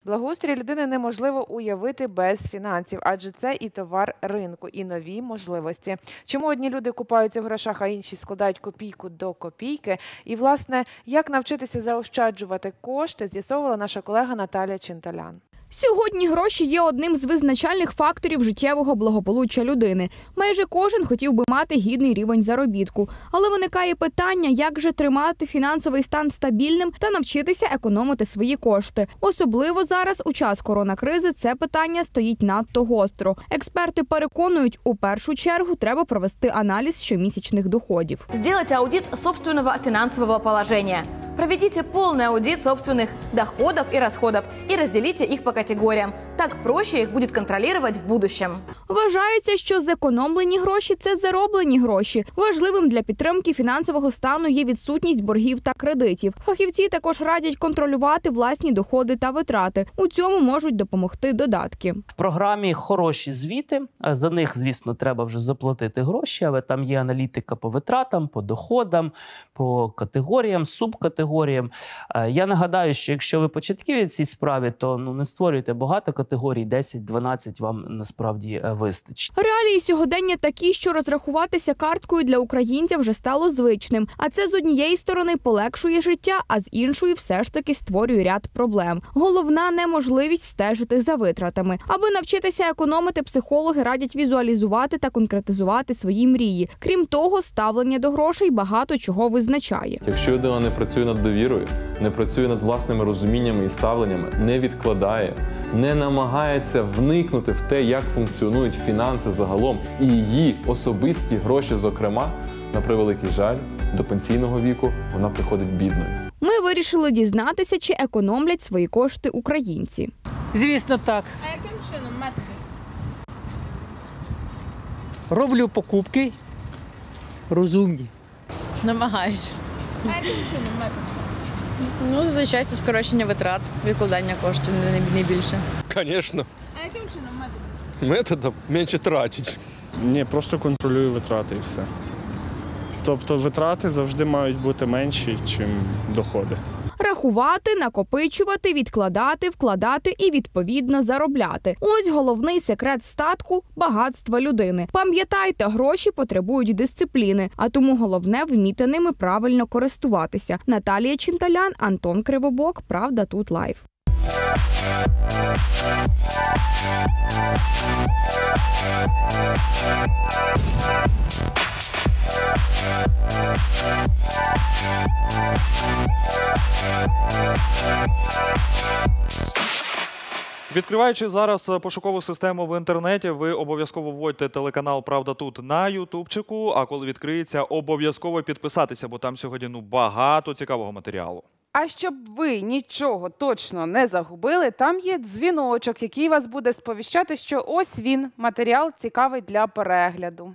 Благоустрій людини неможливо уявити без фінансів, адже це і товар ринку, і нові можливості. Чому одні люди купаються в грошах, а інші складають копійку до копійки? І, власне, як навчитися заощаджувати кошти, з'ясовувала наша колега Наталія Чинталян. Сьогодні гроші є одним з визначальних факторів життєвого благополуччя людини. Майже кожен хотів би мати гідний рівень заробітку. Але виникає питання, як же тримати фінансовий стан стабільним та навчитися економити свої кошти. Особливо зараз, у час коронакризи, це питання стоїть надто гостро. Експерти переконують, у першу чергу треба провести аналіз щомісячних доходів. Сделать аудит собственного финансового положения. Проведите полный аудит собственных доходов и расходов и разделите их по категориям. Так проще их будет контролировать в будущем. Вважається, що зекономлені гроші – це зароблені гроші. Важливим для підтримки фінансового стану є відсутність боргів та кредитів. Фахівці також радять контролювати власні доходи та витрати. У цьому можуть допомогти додатки. В програмі хороші звіти, за них, звісно, треба вже заплатити гроші, але там є аналітика по витратам, по доходам, по категоріям, субкатегоріям. Я нагадаю, що якщо ви початківець в цій справі, то не створюйте багато категорій, 10-12 вам насправді вистачить. Реалії сьогодення такі, що розрахуватися карткою для українця вже стало звичним. А це з однієї сторони полегшує життя, а з іншої все ж таки створює ряд проблем. Головна – неможливість стежити за витратами. Аби навчитися економити, психологи радять візуалізувати та конкретизувати свої мрії. Крім того, ставлення до грошей багато чого визначає. Якщо людина не працює над довірою, не працює над власними розуміннями і ставленнями, не відкладає, не намагається вникнути в те, як функціонують фінанси загалом і її особисті гроші, зокрема, на превеликий жаль, до пенсійного віку вона приходить бідною. Ми вирішили дізнатися, чи економлять свої кошти українці. Звісно, так. А яким чином, методи? Роблю покупки розумні. Намагаюсь. А яким чином, методи? Ну, зазвичай це скорочення витрат, відкладання коштів не більше. Конечно. А яким чином, методи? Методом менше тратить. Ні, просто контролюю витрати і все. Тобто витрати завжди мають бути менші, ніж доходи. Рахувати, накопичувати, відкладати, вкладати і, відповідно, заробляти. Ось головний секрет статку – багатства людини. Пам'ятайте, гроші потребують дисципліни, а тому головне – вміти ними правильно користуватися. Наталія Чинталян, Антон Кривобок. Правда тут лайв. Відкриваючи зараз пошукову систему в інтернеті, ви обов'язково вводьте телеканал «Правда тут» на ютубчику, а коли відкриється, обов'язково підписатися, бо там сьогодні багато цікавого матеріалу. А щоб ви нічого точно не загубили, там є дзвіночок, який вас буде сповіщати, що ось він, матеріал цікавий для перегляду.